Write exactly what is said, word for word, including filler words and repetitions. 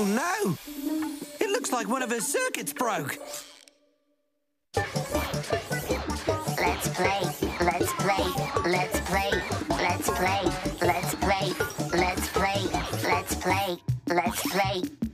Oh, no! It looks like one of her circuits broke. Let's play, let's play, let's play, let's play, let's play, let's play, let's play, let's play.